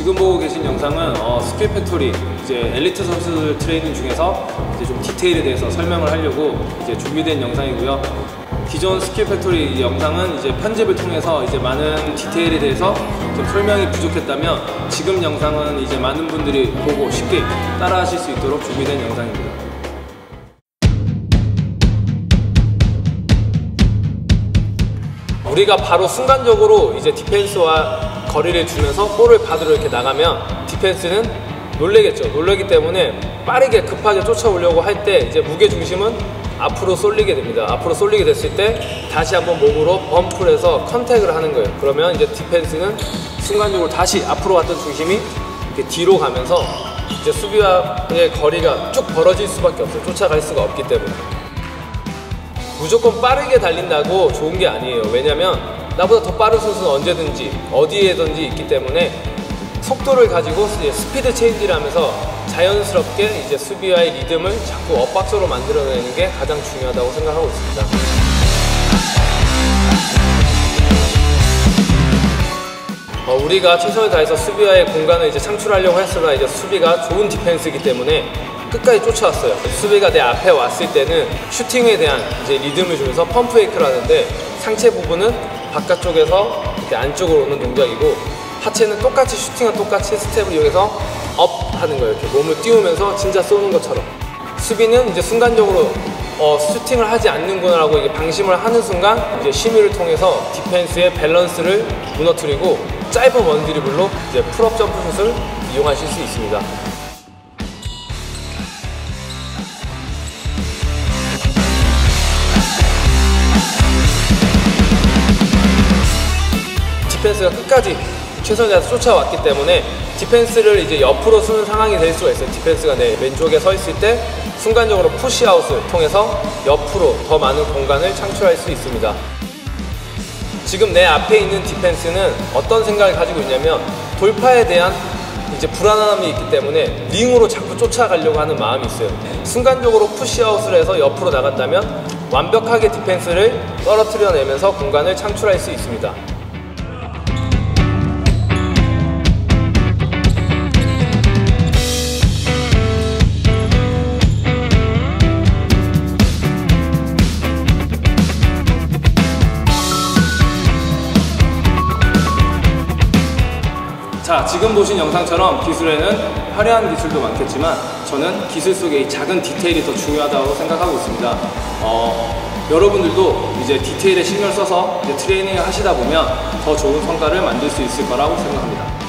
지금 보고 계신 영상은 스킬 팩토리 이제 엘리트 선수들 트레이닝 중에서 이제 좀 디테일에 대해서 설명을 하려고 이제 준비된 영상이고요. 기존 스킬 팩토리 영상은 이제 편집을 통해서 이제 많은 디테일에 대해서 좀 설명이 부족했다면 지금 영상은 이제 많은 분들이 보고 쉽게 따라하실 수 있도록 준비된 영상입니다. 우리가 바로 순간적으로 이제 디펜스와 거리를 주면서 볼을 받으러 이렇게 나가면 디펜스는 놀래겠죠. 놀라기 때문에 빠르게 급하게 쫓아오려고 할 때 이제 무게 중심은 앞으로 쏠리게 됩니다. 앞으로 쏠리게 됐을 때 다시 한번 몸으로 범프를 해서 컨택을 하는 거예요. 그러면 이제 디펜스는 순간적으로 다시 앞으로 갔던 중심이 이렇게 뒤로 가면서 이제 수비와의 거리가 쭉 벌어질 수밖에 없어요. 쫓아갈 수가 없기 때문에. 무조건 빠르게 달린다고 좋은 게 아니에요. 왜냐면 나보다 더 빠른 선수는 언제든지 어디에든지 있기 때문에 속도를 가지고 이제 스피드 체인지를 하면서 자연스럽게 이제 수비와의 리듬을 자꾸 엇박자로 만들어내는 게 가장 중요하다고 생각하고 있습니다. 우리가 최선을 다해서 수비와의 공간을 이제 창출하려고 했으나 이제 수비가 좋은 디펜스이기 때문에 끝까지 쫓아왔어요. 수비가 내 앞에 왔을 때는 슈팅에 대한 이제 리듬을 주면서 펌프 페이크를 하는데 상체 부분은 바깥쪽에서 이렇게 안쪽으로 오는 동작이고 하체는 똑같이 슈팅과 똑같이 스텝을 이용해서 업 하는 거예요. 이렇게 몸을 띄우면서 진짜 쏘는 것처럼. 수비는 이제 순간적으로 슈팅을 하지 않는구나 라고 이게 방심을 하는 순간 이제 심의를 통해서 디펜스의 밸런스를 무너뜨리고 짧은 원드리블로 이제 풀업 점프슛을 이용하실 수 있습니다. 디펜스가 끝까지 최선을 다해서 쫓아왔기 때문에 디펜스를 이제 옆으로 쓰는 상황이 될 수가 있어요. 디펜스가 내 왼쪽에 서 있을 때 순간적으로 푸시아웃을 통해서 옆으로 더 많은 공간을 창출할 수 있습니다. 지금 내 앞에 있는 디펜스는 어떤 생각을 가지고 있냐면 돌파에 대한 이제 불안함이 있기 때문에 링으로 자꾸 쫓아가려고 하는 마음이 있어요. 순간적으로 푸시아웃을 해서 옆으로 나간다면 완벽하게 디펜스를 떨어뜨려내면서 공간을 창출할 수 있습니다. 자, 지금 보신 영상처럼 기술에는 화려한 기술도 많겠지만 저는 기술 속에 이 작은 디테일이 더 중요하다고 생각하고 있습니다. 여러분들도 이제 디테일에 신경을 써서 이제 트레이닝을 하시다 보면 더 좋은 성과를 만들 수 있을 거라고 생각합니다.